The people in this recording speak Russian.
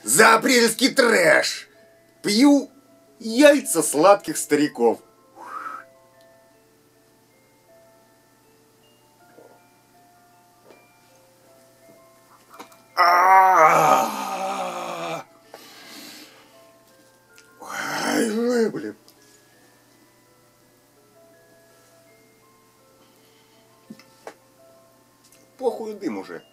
за апрельский трэш. Пью яйца сладких стариков. Ой, блин. Похуй дым уже.